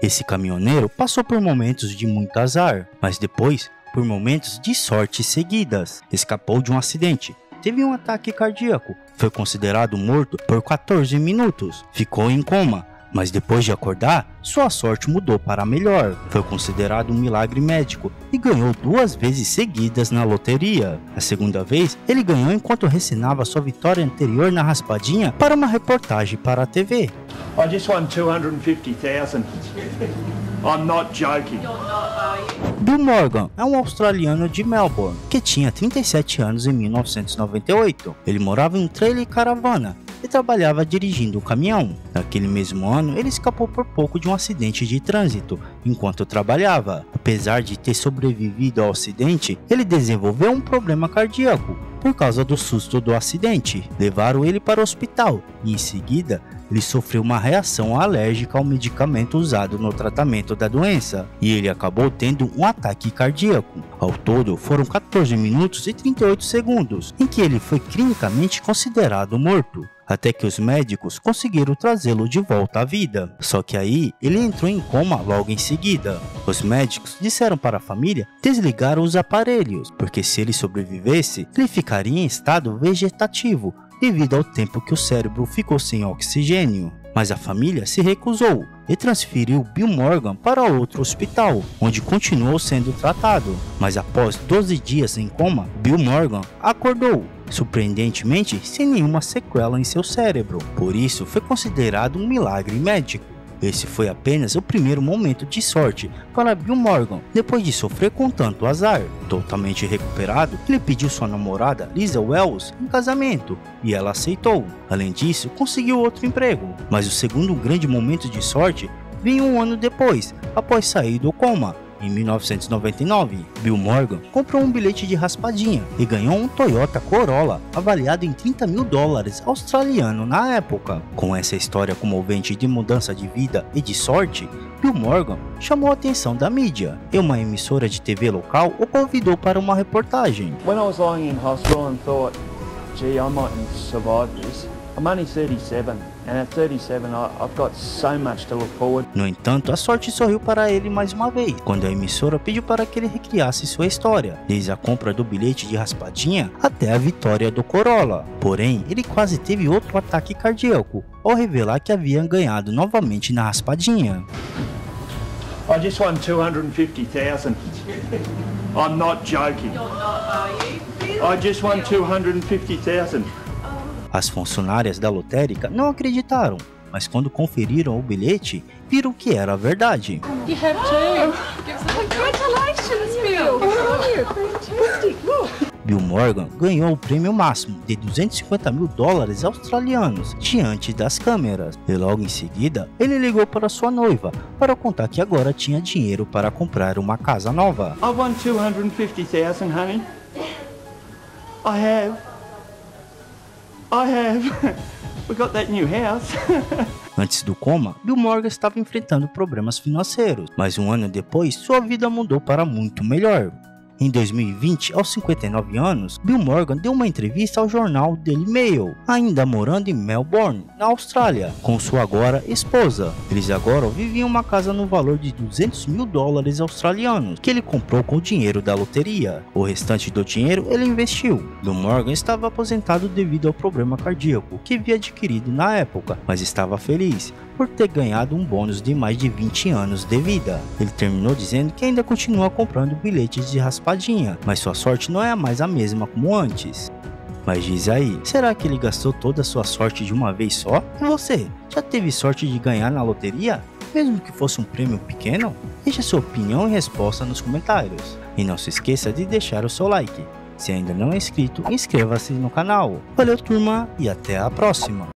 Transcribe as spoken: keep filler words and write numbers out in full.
Esse caminhoneiro passou por momentos de muito azar, mas depois por momentos de sorte seguidas. Escapou de um acidente, teve um ataque cardíaco, foi considerado morto por quatorze minutos, ficou em coma, mas depois de acordar, sua sorte mudou para melhor. Foi considerado um milagre médico e ganhou duas vezes seguidas na loteria. A segunda vez, ele ganhou enquanto recinava sua vitória anterior na raspadinha para uma reportagem para a T V. I just won two hundred fifty thousand. I'm not joking. Bill Morgan é um australiano de Melbourne que tinha trinta e sete anos em mil novecentos e noventa e oito. Ele morava em um trailer caravana e trabalhava dirigindo um caminhão. Naquele mesmo ano, ele escapou por pouco de um acidente de trânsito enquanto trabalhava. Apesar de ter sobrevivido ao acidente, ele desenvolveu um problema cardíaco por causa do susto do acidente. Levaram ele para o hospital e em seguida ele sofreu uma reação alérgica ao medicamento usado no tratamento da doença e ele acabou tendo um ataque cardíaco. Ao todo, foram quatorze minutos e trinta e oito segundos em que ele foi clinicamente considerado morto, até que os médicos conseguiram trazê-lo de volta à vida. Só que aí, ele entrou em coma logo em seguida. Os médicos disseram para a família desligar os aparelhos, porque se ele sobrevivesse, ele ficaria em estado vegetativo, devido ao tempo que o cérebro ficou sem oxigênio. Mas a família se recusou e transferiu Bill Morgan para outro hospital, onde continuou sendo tratado. Mas após doze dias em coma, Bill Morgan acordou, surpreendentemente sem nenhuma sequela em seu cérebro. Por isso foi considerado um milagre médico. Esse foi apenas o primeiro momento de sorte para Bill Morgan, depois de sofrer com tanto azar. Totalmente recuperado, ele pediu sua namorada Lisa Wells em casamento e ela aceitou. Além disso, conseguiu outro emprego. Mas o segundo grande momento de sorte veio um ano depois, após sair do coma. Em mil novecentos e noventa e nove, Bill Morgan comprou um bilhete de raspadinha e ganhou um Toyota Corolla avaliado em trinta mil dólares australiano na época. Com essa história comovente de mudança de vida e de sorte, Bill Morgan chamou a atenção da mídia e uma emissora de T V local o convidou para uma reportagem. When I was lying in hospital and thought, gee, I mightn't survive this. I'm only thirty-seven, and at thirty-seven I, I've got so much to look forward. No entanto, a sorte sorriu para ele mais uma vez, quando a emissora pediu para que ele recriasse sua história, desde a compra do bilhete de raspadinha até a vitória do Corolla. Porém, ele quase teve outro ataque cardíaco, ao revelar que havia ganhado novamente na raspadinha. I just won two hundred fifty thousand. I'm not joking. I just won two hundred fifty thousand. As funcionárias da lotérica não acreditaram, mas quando conferiram o bilhete, viram que era verdade. You have to. Congratulations, Bill. Fantastic. Look. Bill Morgan ganhou o prêmio máximo de duzentos e cinquenta mil dólares australianos diante das câmeras. E logo em seguida, ele ligou para sua noiva para contar que agora tinha dinheiro para comprar uma casa nova. I won two hundred fifty thousand, honey. I have. I have. We got that new house. Antes do coma, Bill Morgan estava enfrentando problemas financeiros, mas um ano depois, sua vida mudou para muito melhor. Em dois mil e vinte, aos cinquenta e nove anos, Bill Morgan deu uma entrevista ao jornal Daily Mail, ainda morando em Melbourne, na Austrália, com sua agora esposa. Eles agora viviam em uma casa no valor de duzentos mil dólares australianos, que ele comprou com o dinheiro da loteria. O restante do dinheiro ele investiu. Bill Morgan estava aposentado devido ao problema cardíaco que havia adquirido na época, mas estava feliz por ter ganhado um bônus de mais de vinte anos de vida. Ele terminou dizendo que ainda continua comprando bilhetes de raspadinha, mas sua sorte não é mais a mesma como antes. Mas diz aí, será que ele gastou toda a sua sorte de uma vez só? E você, já teve sorte de ganhar na loteria? Mesmo que fosse um prêmio pequeno? Deixe sua opinião e resposta nos comentários. E não se esqueça de deixar o seu like. Se ainda não é inscrito, inscreva-se no canal. Valeu, turma, e até a próxima!